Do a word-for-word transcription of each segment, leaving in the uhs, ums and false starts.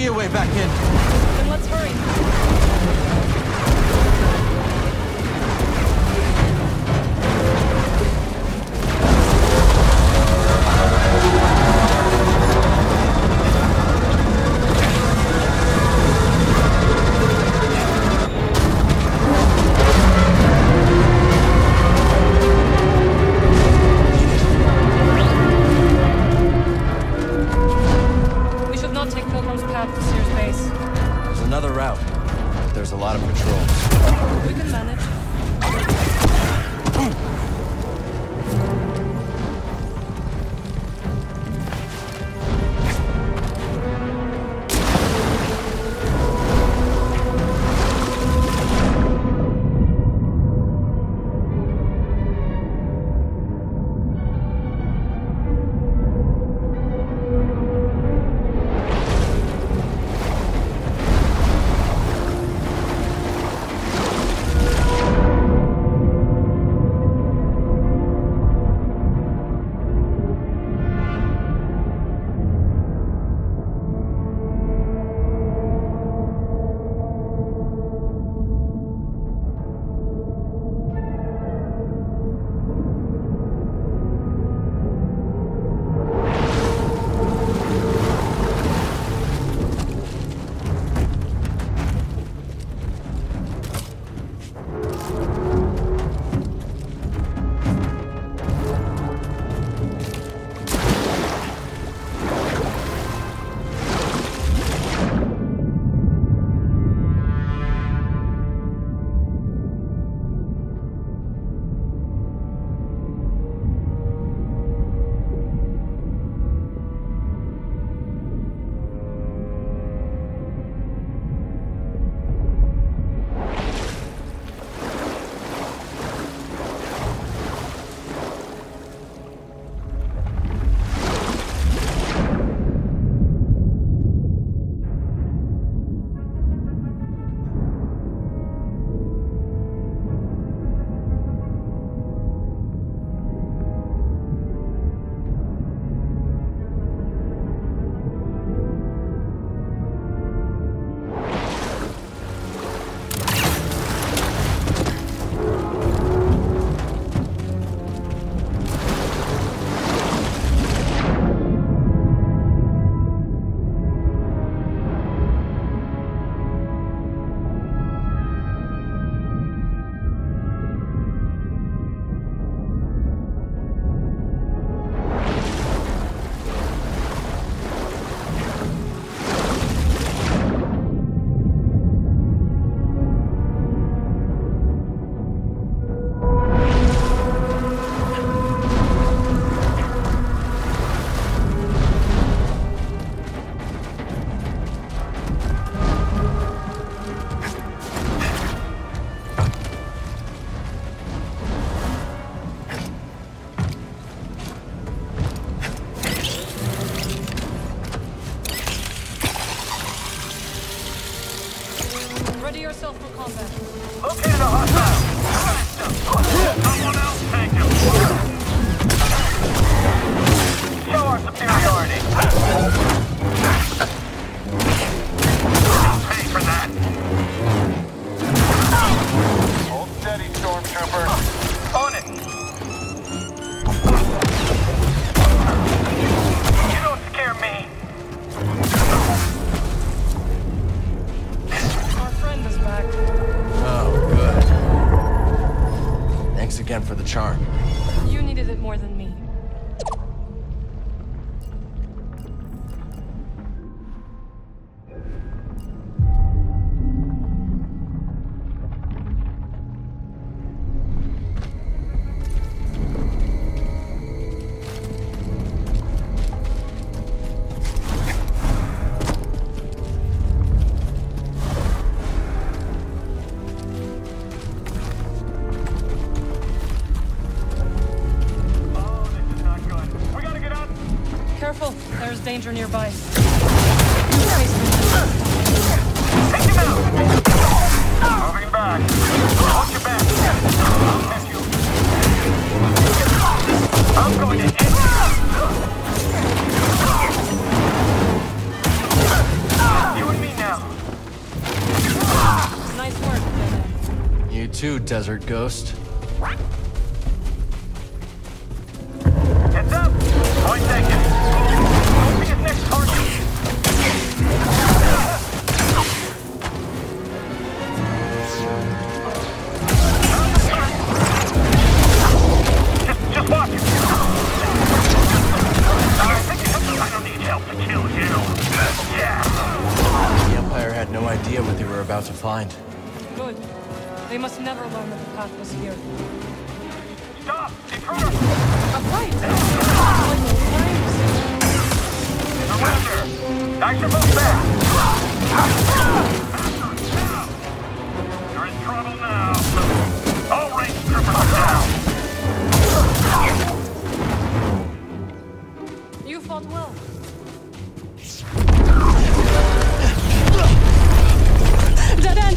see a way back in. Then let's hurry. There's a lot of patrol. We can manage. Ready yourself for combat. Located a hostile. Someone else take him. Show our superiority. I'll pay for that. Hold steady, Stormtrooper. On it. You don't scare me. Back. Oh, good. Thanks again for the charm. You needed it more than me. Careful, there's danger nearby. Take him out! Moving back. Watch your back. I'll catch you. I'm going to end you. too, Desert Ghost. Heads up! Point taken. What'll be his next target? Just, just watch it. I think I don't need help to kill you. Yeah. The Empire had no idea what they were about to find. Good. They must never learn that the path was here. Stop! Intruder! A fight! Surrender! Nice and move back! You're in trouble now. All range troopers are down. You fought well. Dead end!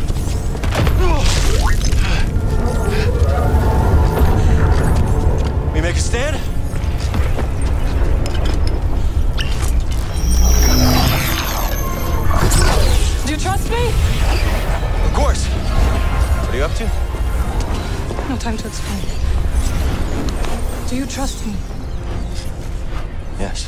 We make a stand? Do you trust me? Of course. What are you up to? No time to explain. Do you trust me? Yes.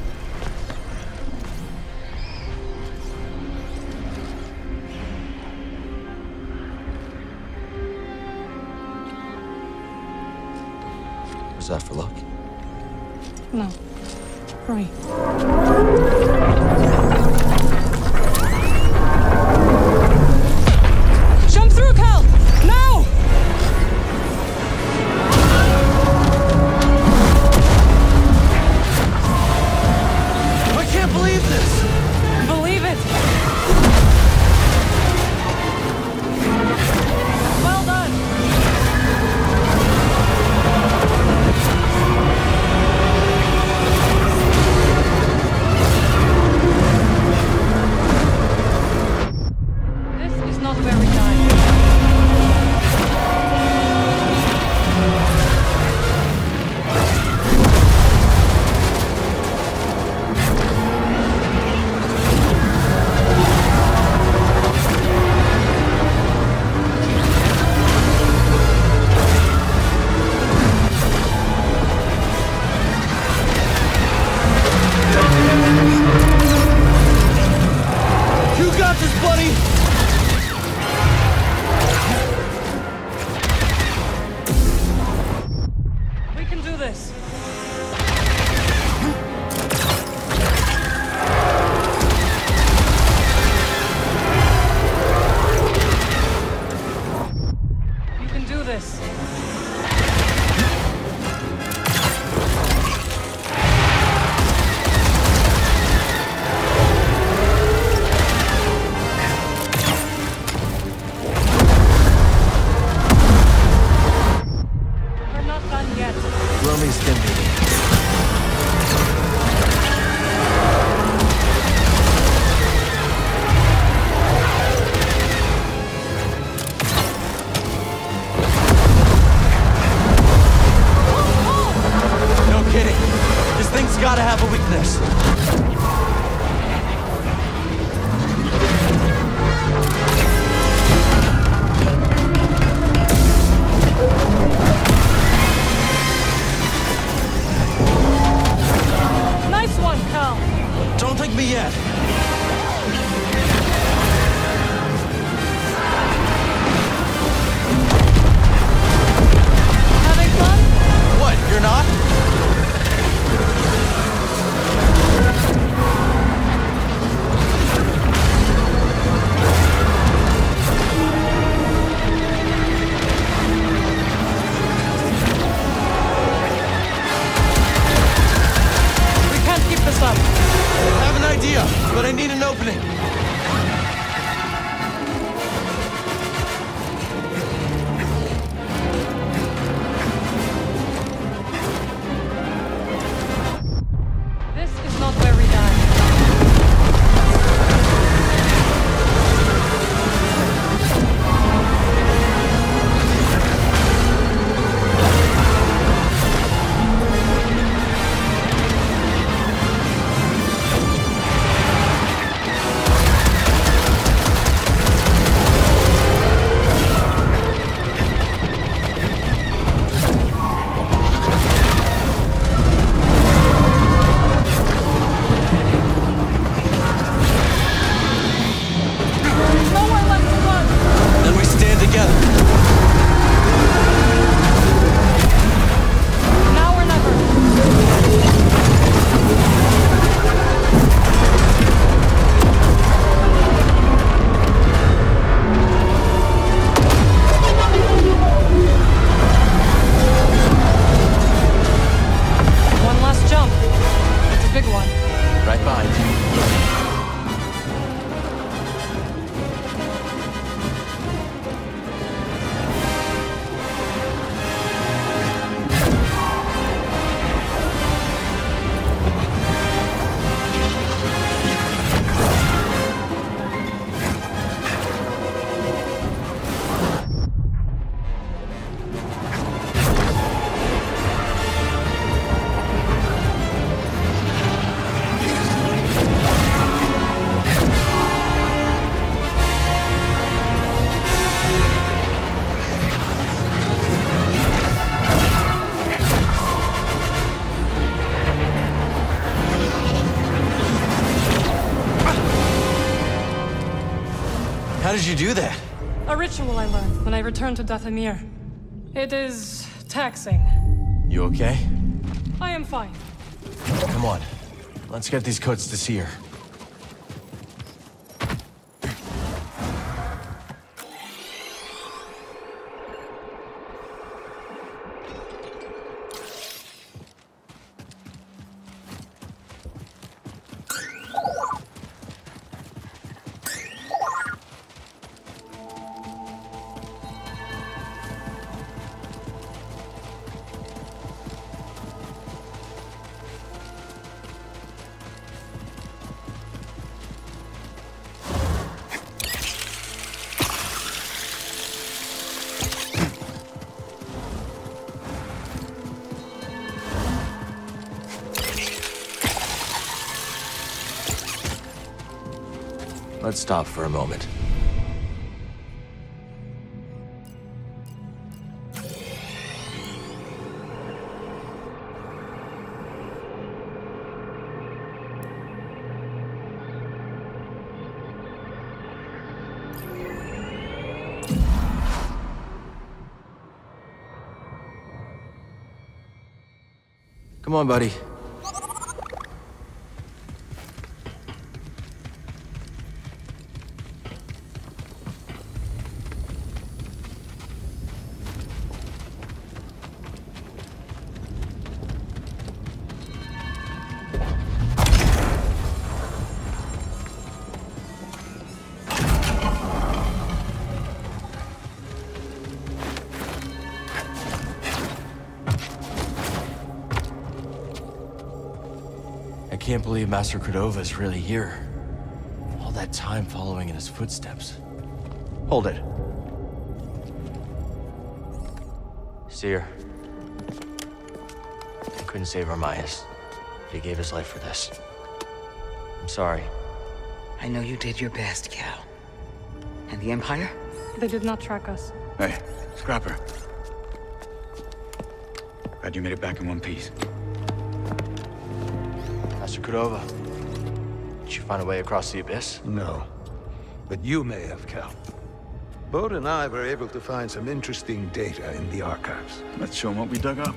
Was that for luck? No. Hurry. Jump through, Cal! Now! I can't believe this! Believe it! Well done! This is not where we die. You got this, buddy! We can do this. You can do this. We're not done yet. Roaming's gonna be. No kidding. This thing's gotta have a weakness. Nice one, Cal. Don't think me yet. Having fun? What, you're not? We can't keep this up. I have an idea, but I need an opening. This is not where we die. did you do that? A ritual I learned when I returned to Dathomir. It is taxing. You okay? I am fine. Come on. Let's get these coats to Seer. Let's stop for a moment. Come on, buddy. I can't believe Master Cordova is really here. All that time following in his footsteps. Hold it. Seer. I couldn't save Armaius. He gave his life for this. I'm sorry. I know you did your best, Cal. And the Empire? They did not track us. Hey, Scrapper. Glad you made it back in one piece. Master Cordova, did you find a way across the Abyss? No. But you may have, Cal. Bode and I were able to find some interesting data in the archives. Let's show them what we dug up.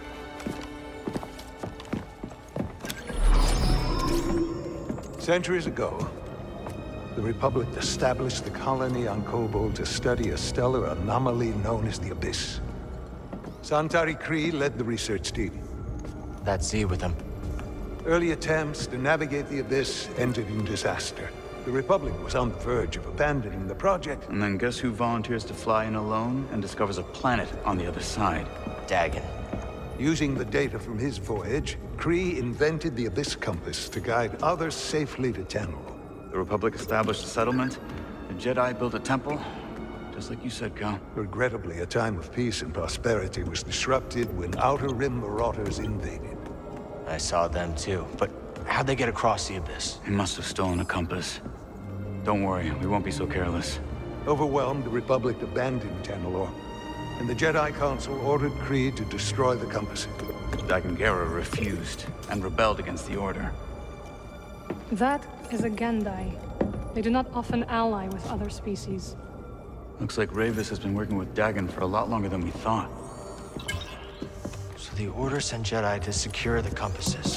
Centuries ago, the Republic established the colony on Kobold to study a stellar anomaly known as the Abyss. Santari Khri led the research team. That Z with him. Early attempts to navigate the Abyss ended in disaster. The Republic was on the verge of abandoning the project. And then guess who volunteers to fly in alone and discovers a planet on the other side? Dagan. Using the data from his voyage, Khri invented the Abyss Compass to guide others safely to Tenel. The Republic established a settlement. The Jedi built a temple. Just like you said, Cal. Regrettably, a time of peace and prosperity was disrupted when Outer Rim marauders invaded. I saw them too, but how'd they get across the Abyss? He must have stolen a compass. Don't worry, we won't be so careless. Overwhelmed, the Republic abandoned Tenelor, and the Jedi Council ordered Khri to destroy the compass. Dagan Gera refused and rebelled against the Order. That is a Gendai. They do not often ally with other species. Looks like Rayvis has been working with Dagan for a lot longer than we thought. So the Order sent Jedi to secure the compasses.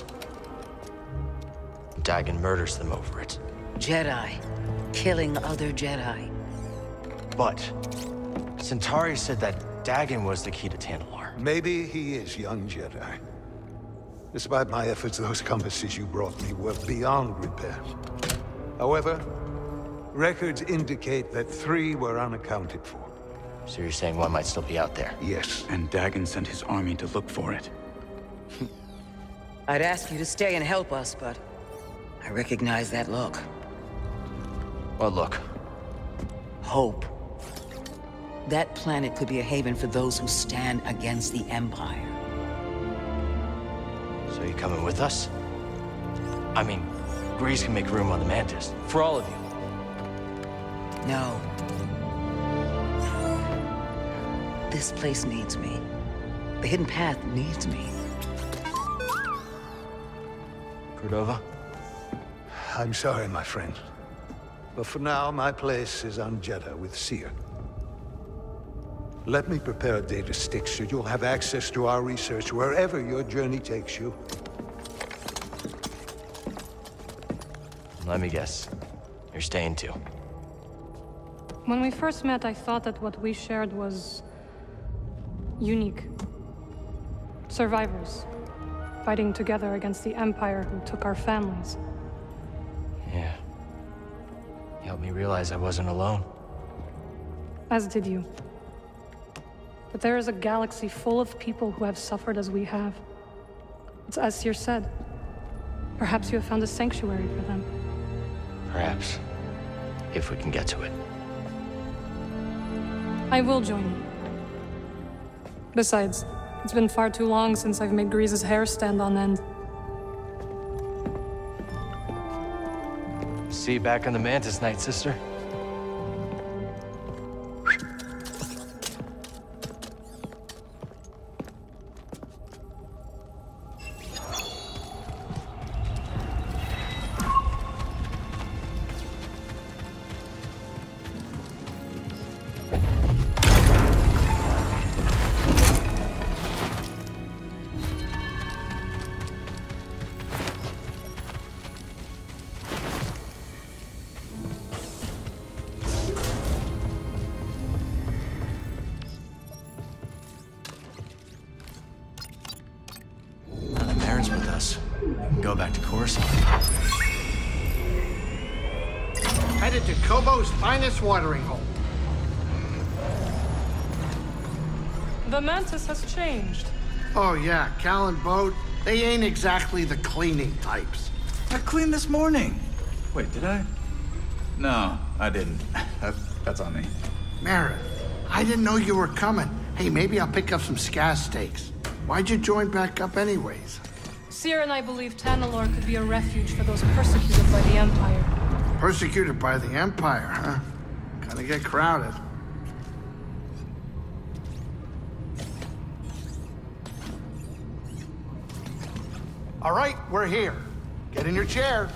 Dagan murders them over it. Jedi. Killing other Jedi. But Centauri said that Dagan was the key to Tantalar. Maybe he is, young Jedi. Despite my efforts, those compasses you brought me were beyond repair. However, records indicate that three were unaccounted for. So you're saying one might still be out there? Yes. And Dagan sent his army to look for it. I'd ask you to stay and help us, but I recognize that look. What look? Hope. That planet could be a haven for those who stand against the Empire. So you coming with us? I mean, Grease can make room on the Mantis. For all of you. No. This place needs me. The Hidden Path needs me. Cordova? I'm sorry, my friend. But for now, my place is on Jeddah with Seer. Let me prepare a data stick so you'll have access to our research wherever your journey takes you. Let me guess. You're staying too. When we first met, I thought that what we shared was... unique. Survivors. Fighting together against the Empire who took our families. Yeah. You helped me realize I wasn't alone. As did you. But there is a galaxy full of people who have suffered as we have. It's as Seer said. Perhaps you have found a sanctuary for them. Perhaps. If we can get to it. I will join you. Besides, it's been far too long since I've made Grease's hair stand on end. See you back on the Mantis night, sister. With us. We can go back to Coruscant. Headed to Kobo's finest watering hole. The Mantis has changed. Oh yeah, Cal and Bode, they ain't exactly the cleaning types. I cleaned this morning. Wait, did I? No, I didn't. That, that's on me. Merrin, I didn't know you were coming. Hey, maybe I'll pick up some scaz steaks. Why'd you join back up anyways? Seer and I believe Tanalorr could be a refuge for those persecuted by the Empire. Persecuted by the Empire, huh? Gonna get crowded. All right, we're here. Get in your chair.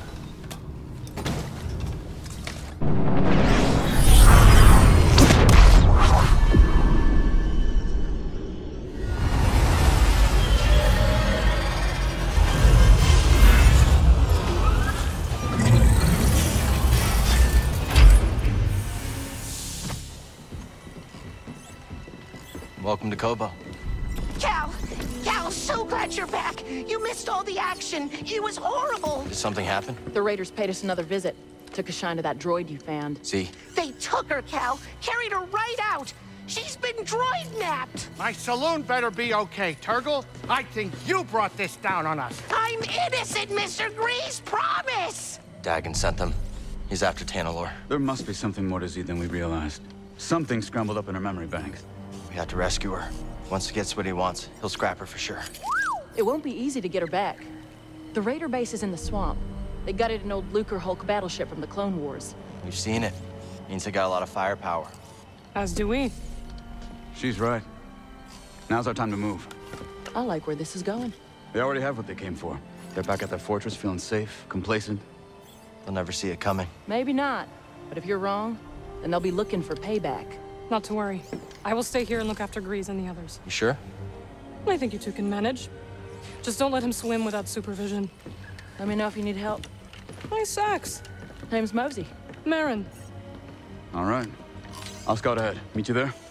Welcome to Kobo. Cal! Cal, so glad you're back! You missed all the action! It was horrible! Did something happen? The Raiders paid us another visit. Took a shine to that droid you found. See? They took her, Cal! Carried her right out! She's been droid-napped! My saloon better be okay, Turgle. I think you brought this down on us. I'm innocent, Mister Grease! Promise! Dagan sent them. He's after Tanalorr. There must be something more to Z than we realized. Something scrambled up in her memory banks. We have to rescue her. Once he gets what he wants, he'll scrap her for sure. It won't be easy to get her back. The Raider base is in the swamp. They gutted an old Lucre Hulk battleship from the Clone Wars. We've seen it. Means they got a lot of firepower. As do we. She's right. Now's our time to move. I like where this is going. They already have what they came for. They're back at their fortress feeling safe, complacent. They'll never see it coming. Maybe not. But if you're wrong, then they'll be looking for payback. Not to worry. I will stay here and look after Grease and the others. You sure? I think you two can manage. Just don't let him swim without supervision. Let me know if you need help. My Sax. Name's Mosey. Merrin. All right. I'll scout ahead. Meet you there?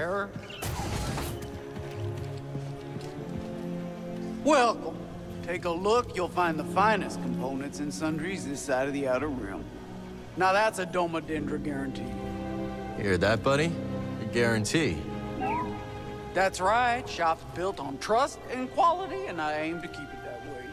bearer. Welcome. Take a look, you'll find the finest components and sundries this side of the Outer Rim. Now that's a Doma Dendra guarantee. You hear that, buddy? A guarantee. That's right. Shop's built on trust and quality, and I aim to keep it that way.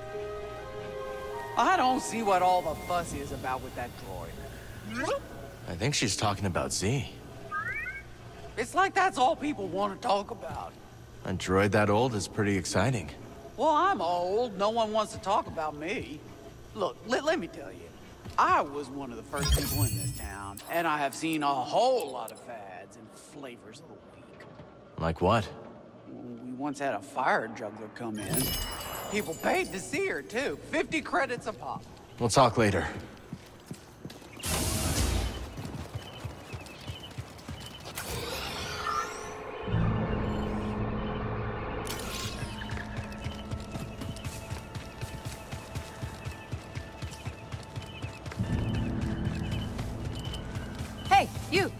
I don't see what all the fuss is about with that droid. I think she's talking about Z. It's like that's all people want to talk about. A droid that old is pretty exciting. Well, I'm old. No one wants to talk about me. Look, let, let me tell you. I was one of the first people in this town, and I have seen a whole lot of fads and flavors of the week. Like what? We once had a fire juggler come in. People paid to see her, too. fifty credits a pop. We'll talk later. Hey, you!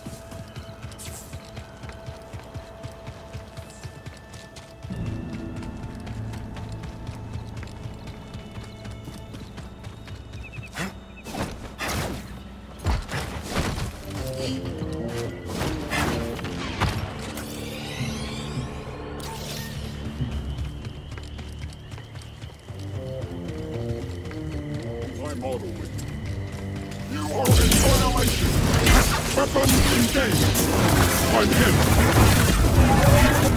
I'm all the way. You are in violation! Weapons engaged! On him!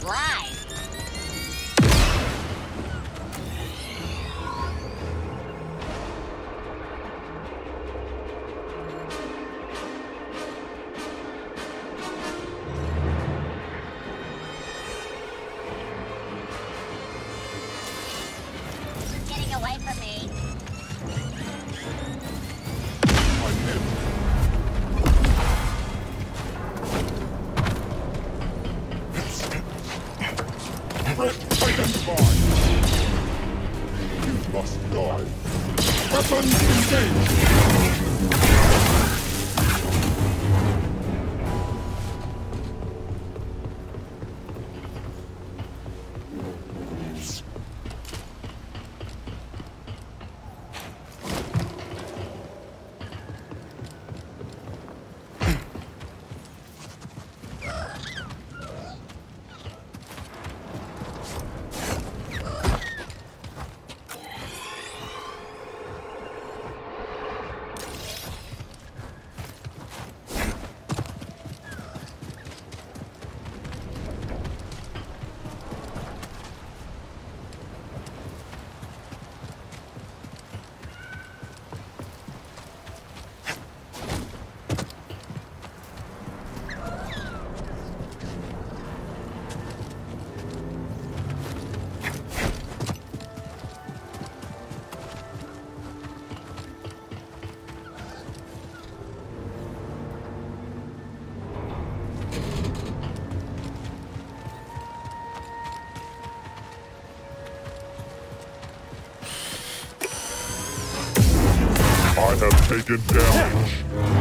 Live. Getting away from me. Identified. You must die. Weapons engaged. I have taken damage.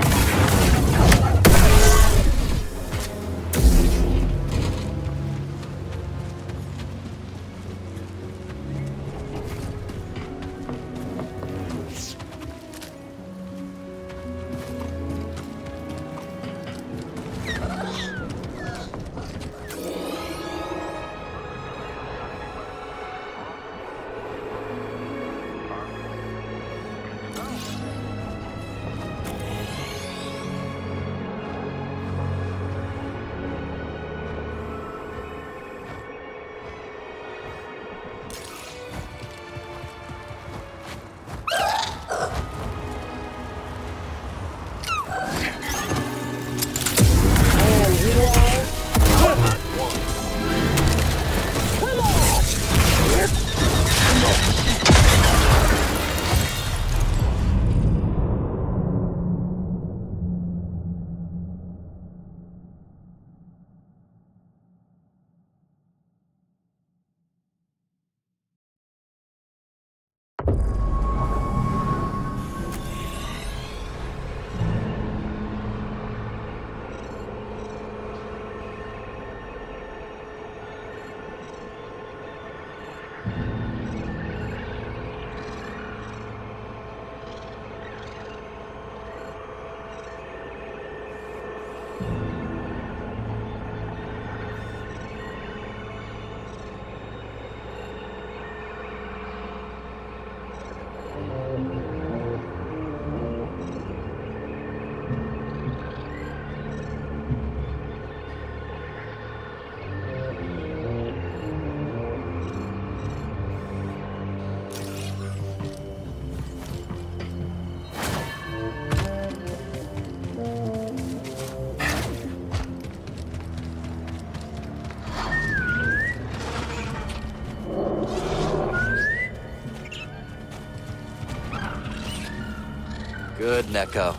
Good, Neko.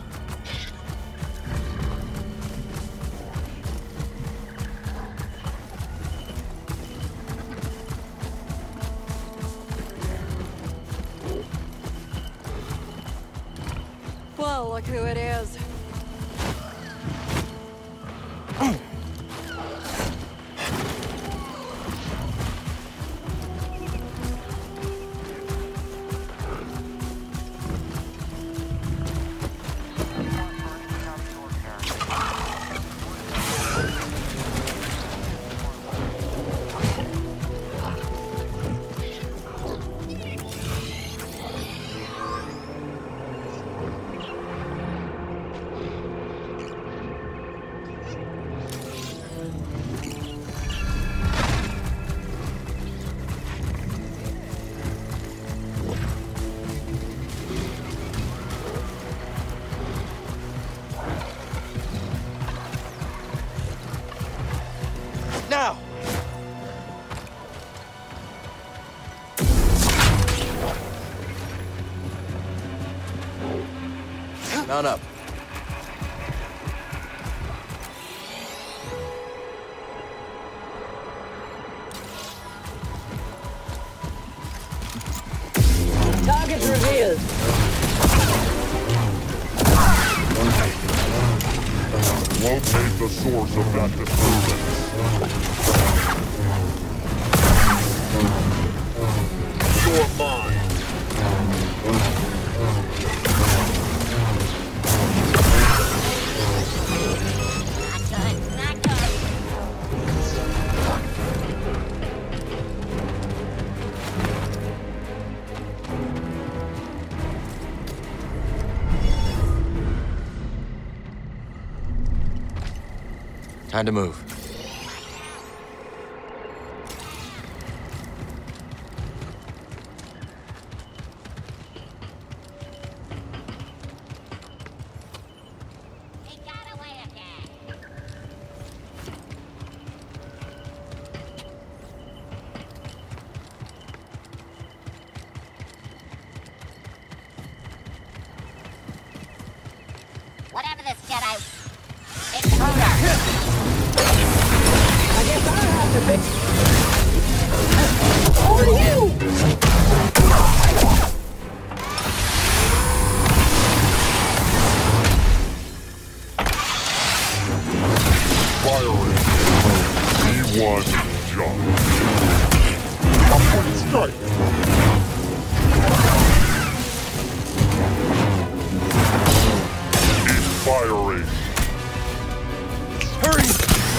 Well, look who it is. now! Mount up. Target revealed. Locate the source of that disturbance. You're mine. Time to move. Whatever this Jedi... Intruder! I guess I'll have to fix... Over to you! Firing. B one jump. Upward strike. Keep firing. Hurry!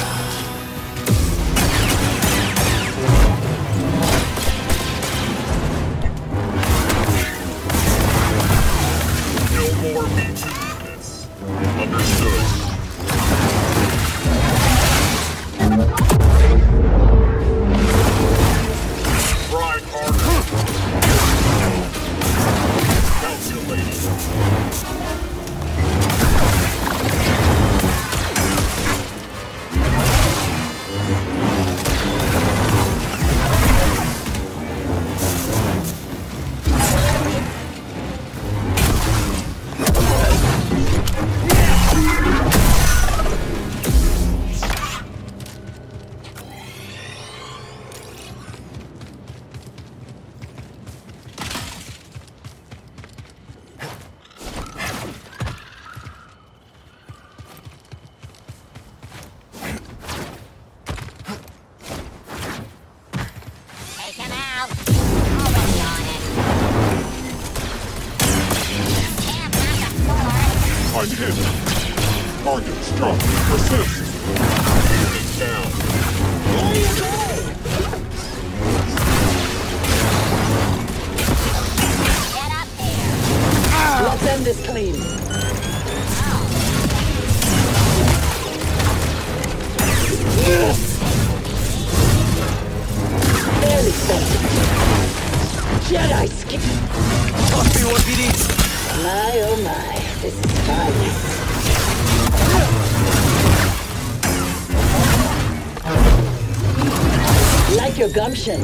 No more B two units. Understood. Try harder. Calculating. I'm hit. Target struck. Persist. Unit down. Let's end this clean. Barely something. Jedi skin. Fuck me, one P D. My oh my, this is fine. Like your gumption.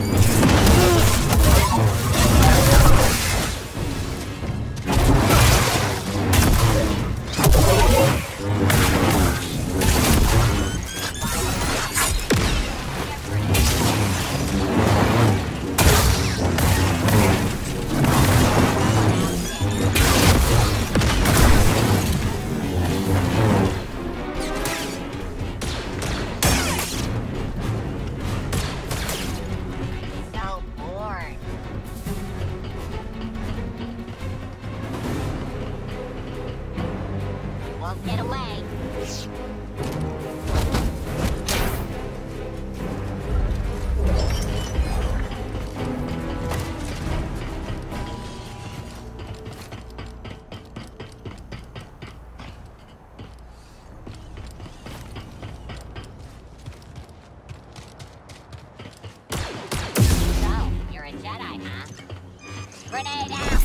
Get away. So, you're a Jedi, huh? Grenade out!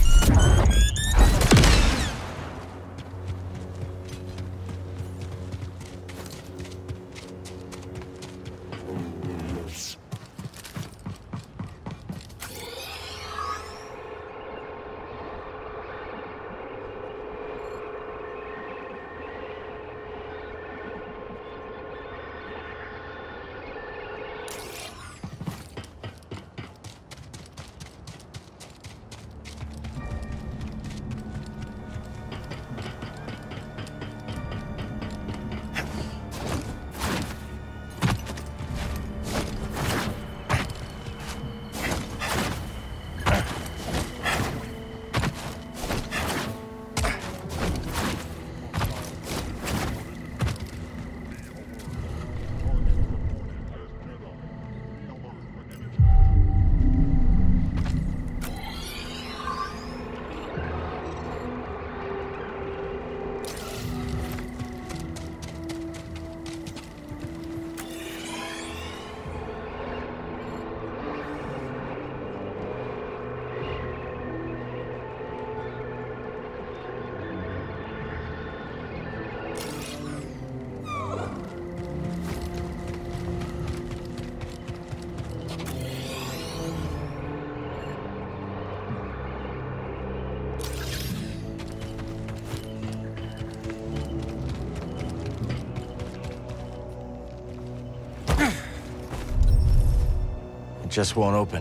It just won't open.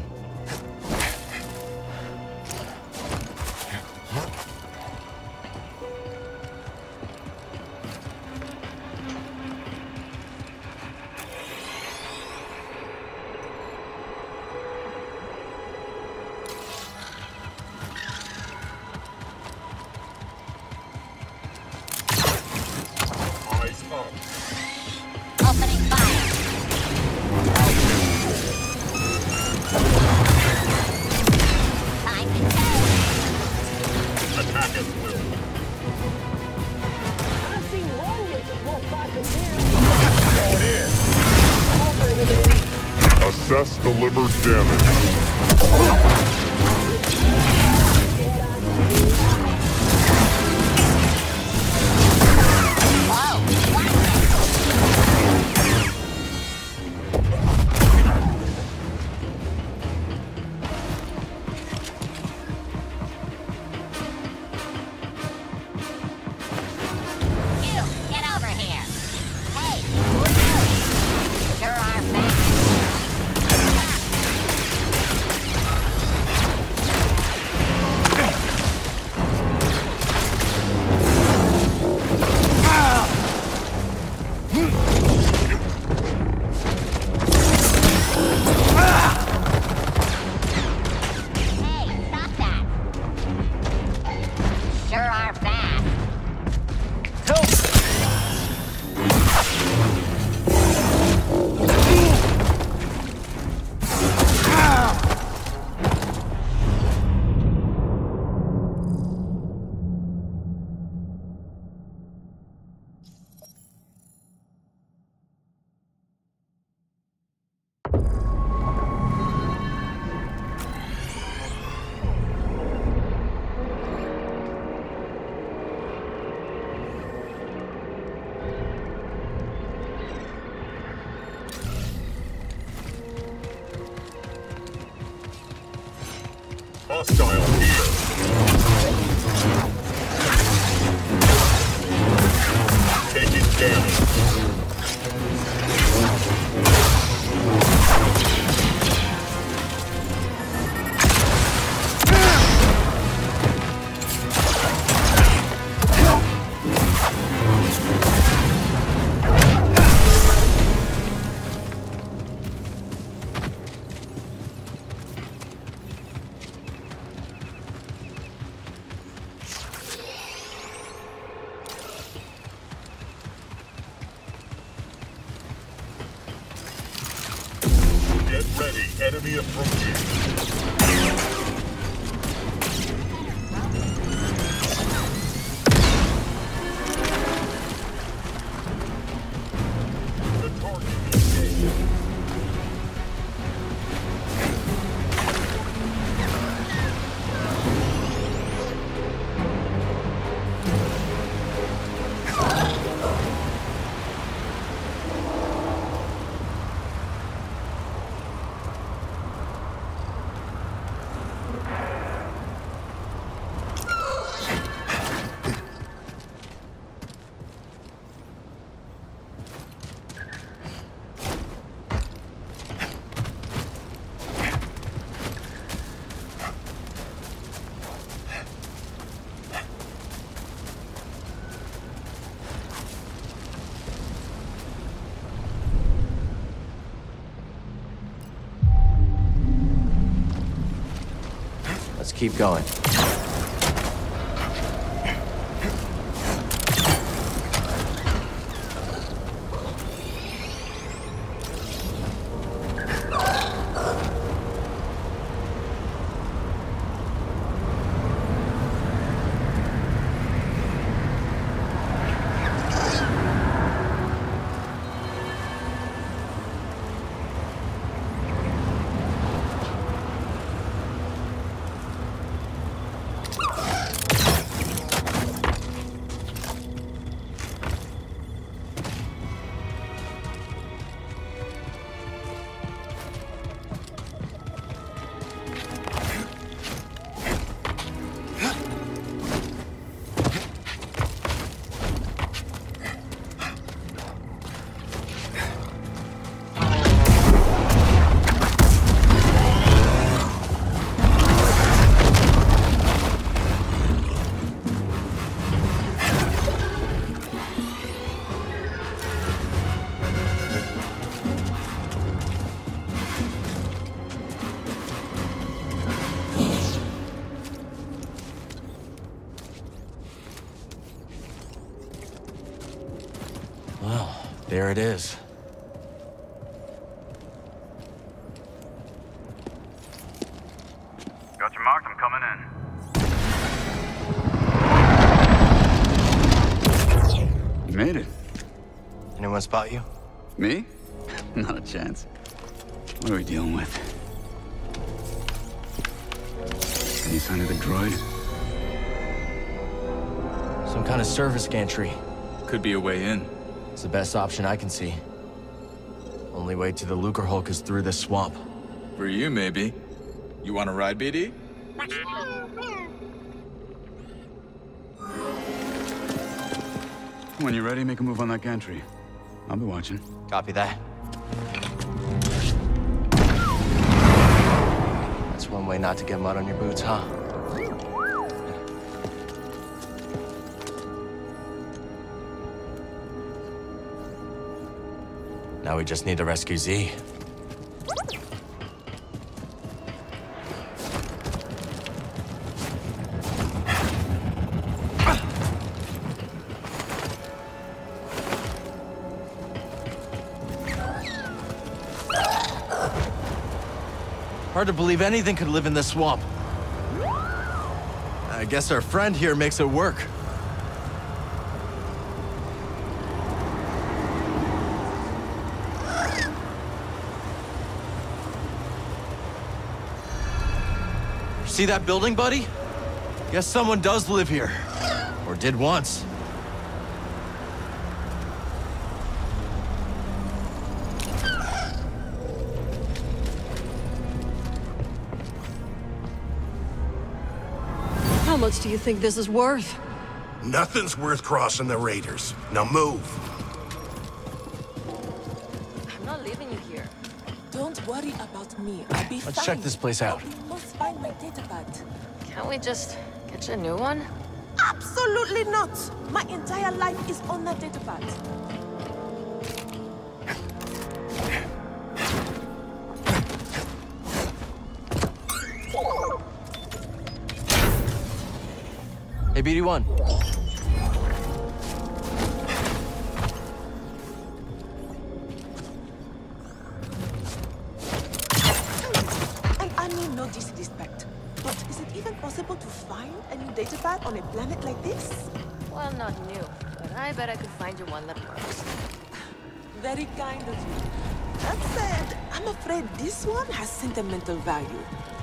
Assess delivered damage. Hostile here. Taking damage. Get ready, enemy approaching. Let's keep going. Well, there it is. Got your mark, I'm coming in. You made it. Anyone spot you? Me? Not a chance. What are we dealing with? Any sign of the droid? Some kind of service gantry. Could be a way in. It's the best option I can see. Only way to the Lucrehulk is through this swamp. For you, maybe. You want to ride, B D? When you're ready, make a move on that gantry. I'll be watching. Copy that. That's one way not to get mud on your boots, huh? Now we just need to rescue Z. Hard to believe anything could live in this swamp. I guess our friend here makes it work. See that building, buddy? Guess someone does live here. Or did once. How much do you think this is worth? Nothing's worth crossing the Raiders. Now move. I'm not leaving you here. Don't worry about me. I'll be Let's fine. check this place out. We must find my datapad. Can't we just get you a new one? Absolutely not. My entire life is on that datapad. Hey, B D one. And I mean no disrespect, but is it even possible to find a new datapad on a planet like this? Well, not new, but I bet I could find you one that works. Very kind of you. That said, I'm afraid this one has sentimental value.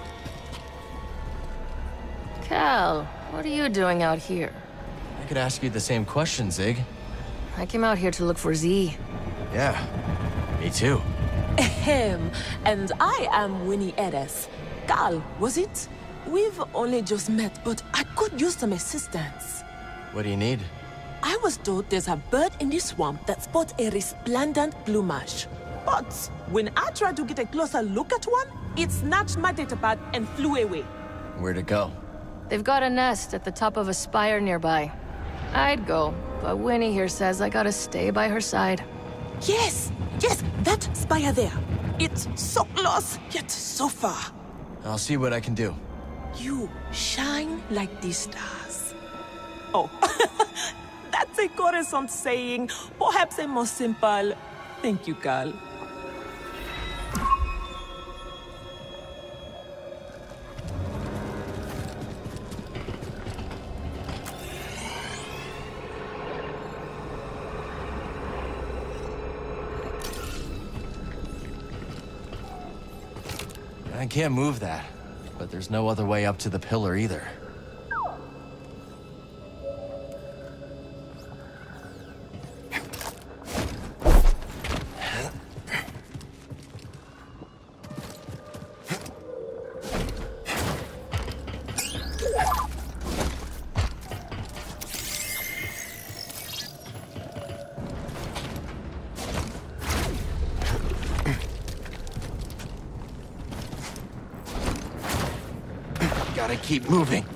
Cal, what are you doing out here? I could ask you the same question, Zig. I came out here to look for Z. Yeah, me too. Ahem. And I am Winnie Eres. Cal, was it? We've only just met, but I could use some assistance. What do you need? I was told there's a bird in this swamp that sports a resplendent plumage. But when I tried to get a closer look at one, it snatched my datapad and flew away. Where'd it go? They've got a nest at the top of a spire nearby. I'd go, but Winnie here says I gotta stay by her side. Yes, yes, that spire there. It's so close, yet so far. I'll see what I can do. You shine like the stars. Oh, that's a Coruscant saying, perhaps a more simple, thank you, Cal. I can't move that, but there's no other way up to the pillar either. Gotta keep moving.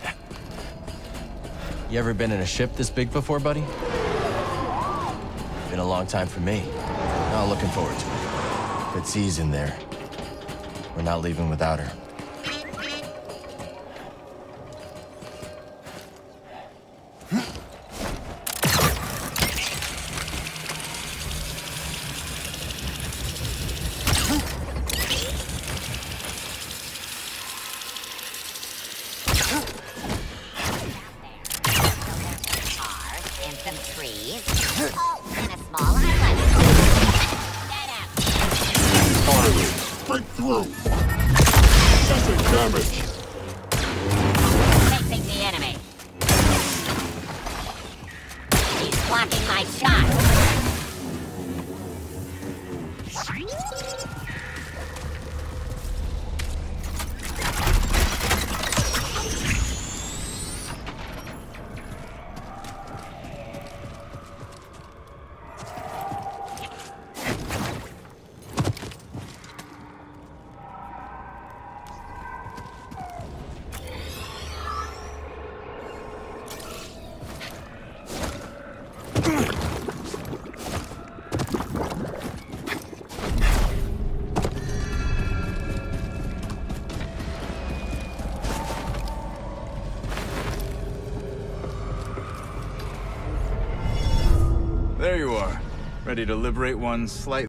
You ever been in a ship this big before, buddy? Been a long time for me. Not looking forward to it. But Z's in there. We're not leaving without her. There you are, ready to liberate one slight